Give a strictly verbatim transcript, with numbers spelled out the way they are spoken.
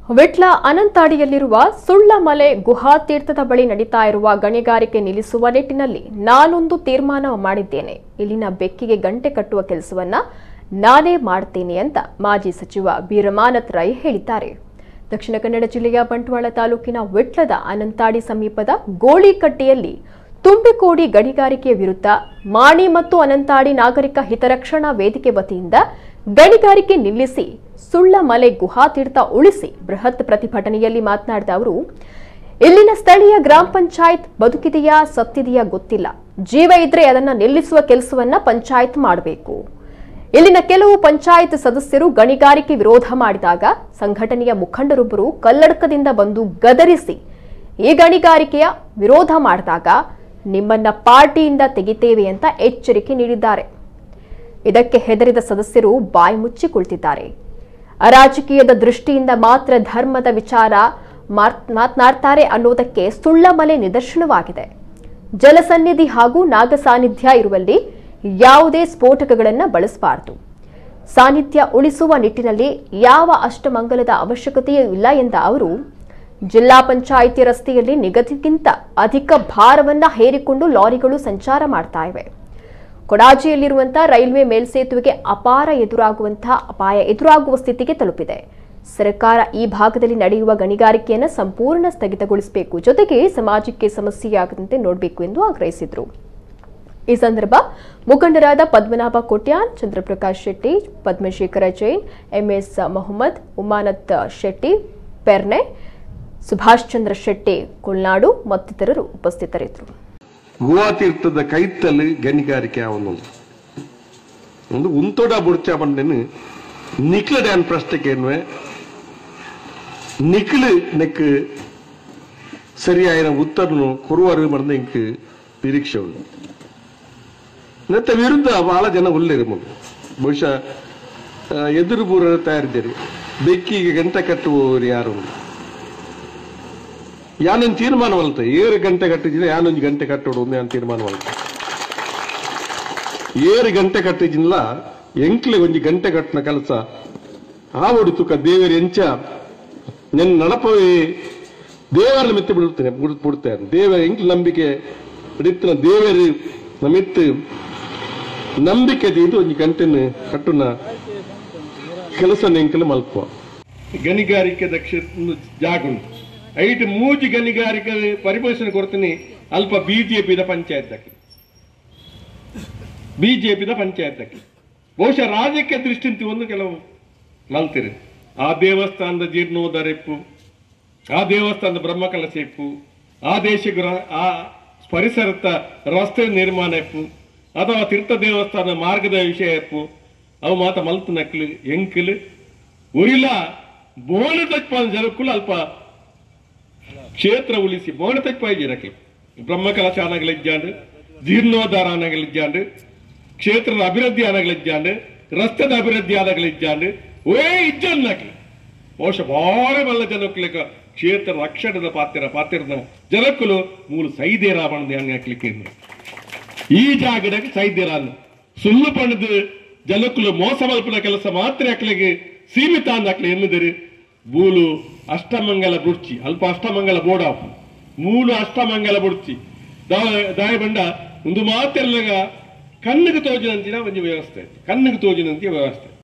ವಿಟ್ಲ ಅನಂತಾಡಿಯಲ್ಲಿರುವ ಸುಳ್ಳಮಲೆ ಗುಹಾತೀರ್ಥದ ಬಳಿ ನಡೀತಾ ಇರುವ ಗಣಿಗಾರಿಕೆ ನಿಲ್ಲಿಸುವ ನಿಟ್ಟಿನಲ್ಲಿ ನಾನೊಂದು ತೀರ್ಮಾನ ಮಾಡಿದ್ದೇನೆ. ಇಲ್ಲಿನ ಬೆಕ್ಕಿಗೆ ಗಂಟೆ ಕಟ್ಟುವ ಕೆಲಸವನ್ನ ನಾನೇ ಮಾಡ್ತೇನೆ ಅಂತ ಮಾಜಿ ಸಚಿವ ಬೀರಮಾನತ್ ರೈ ಹೇಳಿದ್ದಾರೆ. ದಕ್ಷಿಣ ಕನ್ನಡ ಜಿಲ್ಲೆಯ ಬಂಟ್ವಾಳ ತಾಲೂಕಿನ ವಿಟ್ಲದ ಅನಂತಾಡಿ ಸಮೀಪದ ಗೋಳಿಕಟ್ಟೆಯಲ್ಲಿ ತುಂಬಿಕೋಡಿ ಗಣಿಗಾರಿಕೆ ವಿರುದ್ಧ ಮಾಣಿ ಮತ್ತು ಅನಂತಾಡಿ ನಾಗರಿಕ ಹಿತರಕ್ಷಣಾ ವೇದಿಕೆ ವತಿಯಿಂದ ಗಣಿಗಾರಿಕೆ ನಿಲ್ಲಿಸಿ ಸುಳ್ಳಮಲೆ ಗುಹಾತೀರ್ಥ ಉಳಿಸಿ ಬೃಹತ್ ಪ್ರತಿಭಟನೆಯಲ್ಲಿ ಮಾತನಾಡಿದ ಅವರು, ಇಲ್ಲಿನ ಸ್ಥಳೀಯ ಗ್ರಾಮ ಪಂಚಾಯತ್ ಬದುಕಿದೆಯಾ ಸತ್ತಿದೆಯಾ ಗೊತ್ತಿಲ್ಲ, ಜೀವ ಇದ್ರೆ ಅದನ್ನ ನಿಲ್ಲಿಸುವ ಕೆಲಸವನ್ನ ಪಂಚಾಯತ್ ಮಾಡಬೇಕು. ಇಲ್ಲಿನ ಕೆಲವು ಪಂಚಾಯತ್ ಸದಸ್ಯರು ಗಣಿಗಾರಿಕೆ ವಿರೋಧ ಮಾಡಿದಾಗ ಸಂಘಟನೆಯ ಮುಖಂಡರೊಬ್ಬರು ಕಲ್ಲಡಕದಿಂದ ಬಂದು ಗದರಿಸಿ ಈ ಗಣಿಗಾರಿಕೆಯ ವಿರೋಧ ಮಾಡಿದಾಗ ನಿಮ್ಮನ್ನ ಪಾರ್ಟಿಯಿಂದ ತೆಗಿತೇವೆ ಅಂತ ಎಚ್ಚರಿಕೆ ನೀಡಿದ್ದಾರೆ. ಇದಕ್ಕೆ ಹೆದರಿದ ಸದಸ್ಯರು ಬಾಯಿ ಮುಚ್ಚಿ ಕುಳಿತಿದ್ದಾರೆ. ರಾಜಕೀಯದ ದೃಷ್ಟಿಯಿಂದ ಮಾತ್ರ ಧರ್ಮದ ವಿಚಾರ ಮಾತನಾಡ್ತಾರೆ ಅನ್ನೋದಕ್ಕೆ ಸುಳ್ಳಮಲೆ ನಿದರ್ಶನವಾಗಿದೆ. ಜಲಸನ್ನಿಧಿ ಹಾಗೂ ನಾಗ ಸಾನ್ನಿಧ್ಯ ಇರುವಲ್ಲಿ ಯಾವುದೇ ಸ್ಫೋಟಕಗಳನ್ನು ಬಳಸಬಾರದು. ಸಾನ್ನಿಧ್ಯ ಉಳಿಸುವ ನಿಟ್ಟಿನಲ್ಲಿ ಯಾವ ಅಷ್ಟಮಂಗಲದ ಅವಶ್ಯಕತೆಯೂ ಇಲ್ಲ ಎಂದ ಅವರು, ಜಿಲ್ಲಾ ಪಂಚಾಯಿತಿ ರಸ್ತೆಯಲ್ಲಿ ನಿಗದಿಗಿಂತ ಅಧಿಕ ಭಾರವನ್ನ ಹೇರಿಕೊಂಡು ಲಾರಿಗಳು ಸಂಚಾರ ಮಾಡ್ತಾ ಇವೆ. ಕೊಡಾಜಿಯಲ್ಲಿರುವಂತಹ ರೈಲ್ವೆ ಮೇಲ್ಸೇತುವೆಗೆ ಅಪಾರ ಎದುರಾಗುವಂತಹ ಅಪಾಯ ಎದುರಾಗುವ ಸ್ಥಿತಿಗೆ ತಲುಪಿದೆ. ಸರ್ಕಾರ ಈ ಭಾಗದಲ್ಲಿ ನಡೆಯುವ ಗಣಿಗಾರಿಕೆಯನ್ನು ಸಂಪೂರ್ಣ ಸ್ಥಗಿತಗೊಳಿಸಬೇಕು, ಜೊತೆಗೆ ಸಮಾಜಕ್ಕೆ ಸಮಸ್ಯೆಯಾಗದಂತೆ ನೋಡಬೇಕು ಎಂದು ಆಗ್ರಹಿಸಿದರು. ಈ ಸಂದರ್ಭ ಮುಖಂಡರಾದ ಪದ್ಮನಾಭ ಕೋಟ್ಯಾನ್, ಚಂದ್ರಪ್ರಕಾಶ್ ಶೆಟ್ಟಿ, ಪದ್ಮಶೇಖರ ಜೈನ್, ಎಂಎಸ್ ಮೊಹಮ್ಮದ್, ಉಮಾನತ್ ಶೆಟ್ಟಿ ಪೆರ್ನೆ, ಸುಭಾಷ್ ಚಂದ್ರ ಶೆಟ್ಟಿ ಕುಲ್ನಾಡು ಮತ್ತಿತರರು ಉಪಸ್ಥಿತರಿದ್ದರು. ಗುಹಾತೀರ್ಥದ ಕೈತಲ್ಲಿ ಗಣಿಗಾರಿಕೆ ಅವನೊಂದು ಒಂದು ಉಂತೋಡ ಬುಡ್ಚ ಬಂಡೆನು ನಿಕ್ಲ ಡ್ಯಾನ್ ಪ್ರಶ್ನೆಗೆ ನಿಕ್ಲು ನೆಕ್ ಸರಿಯಾದ ಉತ್ತರನು ಕೊರುವರು ಬಂದ ಇಂಕ್ ನಿರೀಕ್ಷೆ ಉಂಟು. ನೆತ್ತ ವಿರುದ್ಧ ಬಹಳ ಜನ ಉಲ್ಲೇರಬಹುದು. ಬಹುಶಃ ಎದುರು ಬೂರ ತಯಾರಿದ್ದೀರಿ, ಬೆಕ್ಕಿಗೆ ಗಂಟೆ ಕಟ್ಟುವವರು ಯಾರು ಯಾನೊಂದು ತೀರ್ಮಾನವಲ್ತ ಏರು ಗಂಟೆ ಕಟ್ಟಿದ್ರೆ ಯಾನೊಂದು ಗಂಟೆ ಕಟ್ಟೋಡು ಒಂದು ಯಾನ್ ತೀರ್ಮಾನವಲ್ತ ಏರು ಗಂಟೆ ಕಟ್ಟಿದ್ದಿಲ್ಲ ಎಂಕ್ಲೆ ಒಂಜಿ ಗಂಟೆ ಕಟ್ಟಿನ ಕೆಲಸ ಆ ಹೊಡಿತುಕ ದೇವರ ಎಂಚ ನೆನ್ ನಡಪವೇ ದೇವರನ್ನ ಮೆತ್ತಿ ಬಿಡುತ್ತೇನೆ ಬಿಡುತ್ತೇನೆ ದೇವರ ಎಂಕ್ಲೆ ನಂಬಿಕೆ ಹಿಡಿತಿನ ದೇವರು ನಮಿತ್ತು ನಂಬಿಕೆ ಇದು ಒಂಜಿ ಗಂಟೆನ ಕಟ್ಟುನ ಕೆಲಸ ಎಂಕ್ಲೆ ಮಲ್ಪುವ ಗಣಿಗಾರಿಕೆ ದಕ್ಷ ಜಾಗುಂಟು ಐಟ್ ಮೂಜಿ ಗಣಿಗಾರಿಕೆ ಪರಿಭಾಷಣೆ ಕೊಡ್ತೀನಿ ಅಲ್ಪ ಬಿಜೆಪಿದ ಪಂಚಾಯತ್ ಬಿಜೆಪಿದ ಪಂಚಾಯತ್ ಬಹುಶಃ ರಾಜಕೀಯ ದೃಷ್ಟಿಂತ ಒಂದು ಕೆಲವು ಮಲ್ತಿರಿ. ಆ ದೇವಸ್ಥಾನದ ಜೀರ್ಣೋದ್ಧಾರ ಇಪ್ಪು, ಆ ದೇವಸ್ಥಾನದ ಬ್ರಹ್ಮಕಲಶ ಇಪ್ಪು, ಆ ದೇಶಗಳ ಆ ಪರಿಸರದ ರಸ್ತೆ ನಿರ್ಮಾಣ ಇಪ್ಪು, ಅಥವಾ ತೀರ್ಥ ದೇವಸ್ಥಾನ ಮಾರ್ಗದ ವಿಷಯ ಇಪ್ಪು, ಅವು ಮಾತ ಮಲ್ತು ನಕ್ಲು ಎಂಕಲು ಉರಿಲ ಬೋಣ ತಪ್ಪ ಜನಕ್ಕೂ ಅಲ್ಪ ಕ್ಷೇತ್ರ ಉಳಿಸಿ ಬೋಣ ತಪ್ಪಾಯಿರಕ್ಕೆ ಬ್ರಹ್ಮಕಲಶ ಆನಗಳಿದ್ದಾಂಡು, ಜೀರ್ಣೋದ್ಧಾರ ಆನಗಳಿದ್ದಾಂಡು, ಕ್ಷೇತ್ರದ ಅಭಿವೃದ್ಧಿ ಆನಗಳಿದ್ದಾಂಡು, ರಸ್ತೆದ ಅಭಿವೃದ್ಧಿ ಆನಗಳಿದ್ದಾಂಡು ಓ ಇಜ್ಜನ್ನಕ್ಕೆ ಬಹುಶಃ ಭಾಳ ಬಲ್ಲ ಜನಕ್ಕಲಿಕ ಕ್ಷೇತ್ರ ರಕ್ಷಣದ ಪಾತ್ರ ಪಾತ್ರದ ಜನಕ್ಕಲು ಮೂಲ ಸೈದೇರ ಬಣ್ಣದ ಹಾಕ್ಲಿಕ್ಕೆ ಈ ಜಾಗದಾಗ ಸೈದೇರ ಸುಳ್ಳು ಪಣದ ಜನಕ್ಕಲು ಮೋಸ ಮಲ್ಪನ ಕೆಲಸ ಮಾತ್ರ ಹಾಕ್ಲಿಕ್ಕೆ ಸೀಮಿತ ಅಂದ ಹಾಕ್ಲಿ ಎನ್ನುದರೆ ಬೂಲು ಅಷ್ಟಮಂಗಲ ಬುಡ್ಚಿ ಅಲ್ಪ ಅಷ್ಟಮಂಗಲ ಬೋಡಾಪು ಮೂಲು ಅಷ್ಟಮಂಗಲ ಬುಡ್ಚಿ ದಾಯ ಬಂಡ ಒಂದು ಮಾತೆಲ್ಲ ಕಣ್ಣಿಗೆ ತೋಜಿನಂತಿನ ಒಂದು ವ್ಯವಸ್ಥೆ ಕಣ್ಣಿಗೆ ತೋಜಿನಂತಿನ ವ್ಯವಸ್ಥೆ